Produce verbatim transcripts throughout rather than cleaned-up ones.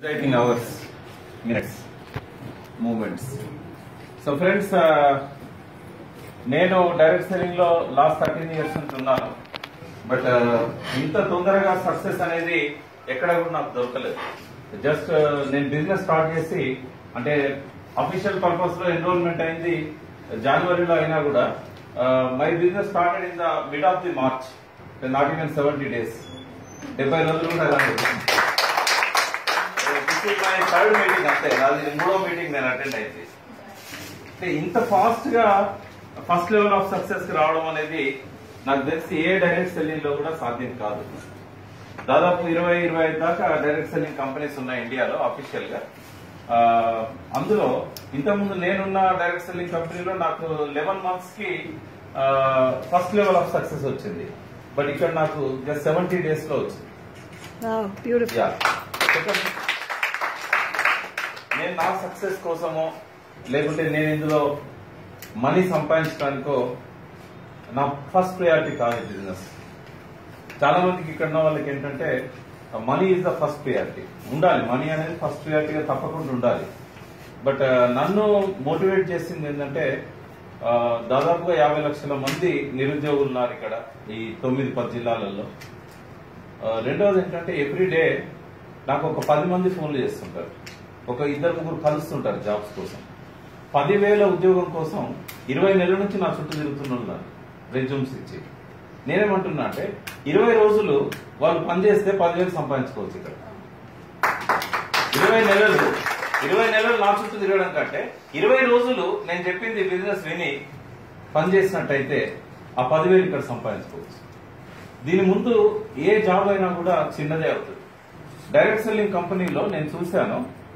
Writing hours, minutes, movements. So friends, నేను direct selling లో last thirteen years నుంచి ఉన్నాను. బట్ ఇంత తొందరగా సక్సెస్ అనేది ఎక్కడ కూడా నాకు దొరకలేదు. జస్ట్ నేను బిజినెస్ స్టార్ట్ చేసి అంటే అఫీషియల్ పర్పస్ లో ఎన్రోల్మెంట్ అయింది జనవరిలో అయినా కూడా my business started in the mid of the March, not even seventy days, డెబ్బై రోజులు కూడా మై థర్డ్ మీటింగ్ అంతే, అది మూడో మీటింగ్ నేను అటెండ్ అయింది. ఇంత ఫాస్ట్ గా ఫస్ట్ లెవెల్ ఆఫ్ సక్సెస్ కి రావడం అనేది నాకు తెలిసి ఏ డైరెక్ట్ సెల్లింగ్ లో కూడా సాధ్యం కాదు. దాదాపు ఇరవై ఇరవై ఐదు దాకా డైరెక్ట్ సెల్లింగ్ కంపెనీస్ ఉన్నాయి ఇండియాలో అఫీషియల్ గా. అందులో ఇంతకుముందు నేనున్న డైరెక్ట్ సెల్లింగ్ కంపెనీలో నాకు లెవెన్ మంత్స్ కి ఫస్ట్ లెవెల్ ఆఫ్ సక్సెస్ వచ్చింది. బట్ ఇక్కడ నాకు జస్ట్ సెవెంటీ డేస్ లో వచ్చింది. నేను నా సక్సెస్ కోసమో లేకుంటే నేను ఇందులో మనీ సంపాదించడానికో నా ఫస్ట్ ప్రయారిటీ కాదు బిజినెస్. చాలా మందికి ఇక్కడ ఉన్న వాళ్ళకి ఏంటంటే money is the first priority. ఉండాలి, మనీ అనేది ఫస్ట్ ప్రయారిటీగా తప్పకుండా ఉండాలి. బట్ నన్ను మోటివేట్ చేసింది ఏంటంటే దాదాపుగా యాభై లక్షల మంది నిరుద్యోగులు ఉన్నారు ఇక్కడ ఈ తొమ్మిది పది జిల్లాలలో. రెండవది ఏంటంటే ఎవ్రీ డే నాకు ఒక పది మంది ఫోన్లు చేస్తుంటారు, ఒక ఇద్దరు ముగ్గురు కలుస్తుంటారు జాబ్స్ కోసం. పదివేల ఉద్యోగం కోసం ఇరవై నెలల నుంచి నా చుట్టూ తిరుగుతున్నారు రెజ్యూమ్స్ ఇచ్చి. నేనేమంటున్నా అంటే ఇరవై రోజులు వాళ్ళు పనిచేస్తే పదివేలు సంపాదించుకోవచ్చు ఇక్కడ. ఇరవై నెలలు ఇరవై నెలలు నా చుట్టూ తిరగడం కంటే ఇరవై రోజులు నేను చెప్పింది బిజినెస్ విని పనిచేసినట్టయితే ఆ పదివేలు ఇక్కడ సంపాదించుకోవచ్చు. దీని ముందు ఏ జాబ్ అయినా కూడా చిన్నదే అవుతుంది. డైరెక్ట్ సెల్లింగ్ కంపెనీలో నేను చూశాను,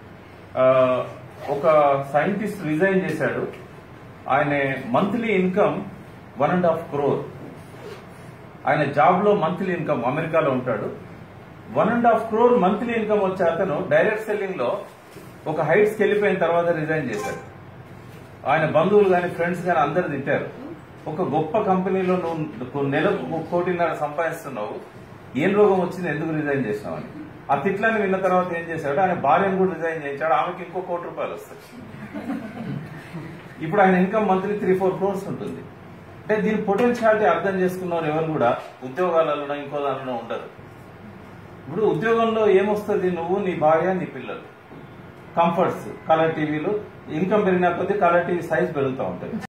ఒక సైంటిస్ట్ రిజైన్ చేశాడు. ఆయన monthly income one and half crore. ఆయన జాబ్ లో మంత్లీ ఇన్కమ్, అమెరికాలో ఉంటాడు, one and half crore monthly income వచ్చే అతను డైరెక్ట్ సెల్లింగ్ లో ఒక హైట్స్ కి వెళ్ళిపోయిన తర్వాత రిజైన్ చేశాడు. ఆయన బంధువులు గాని ఫ్రెండ్స్ గాని అందరు తిట్టారు, ఒక గొప్ప కంపెనీలో నువ్వు నెలకు కోటిన్నర సంపాదిస్తున్నావు, ఏం రోగం వచ్చింది, ఎందుకు రిజైన్ చేసినావు అని. ఆ తిట్లని విన్న తర్వాత ఏం చేశాడు, ఆయన భార్యను కూడా రిజైన్ చేయించాడు, ఆమెకి ఇంకో కోటి రూపాయలు వస్తాయి. ఇప్పుడు ఆయన income monthly three four crores ఉంటుంది. అంటే దీని పొటెన్షియాలిటీ అర్థం చేసుకున్నారు ఎవరు కూడా ఉద్యోగాలలో ఇంకో దానిలో ఉండరు. ఇప్పుడు ఉద్యోగంలో ఏమొస్తుంది, నువ్వు నీ భార్య నీ పిల్లలు, కంఫర్ట్స్, కలర్ టీవీలు, ఇన్కమ్ పెరిగిన కొద్దీ కలర్ టీవీ సైజ్ పెరుగుతూ ఉంటుంది.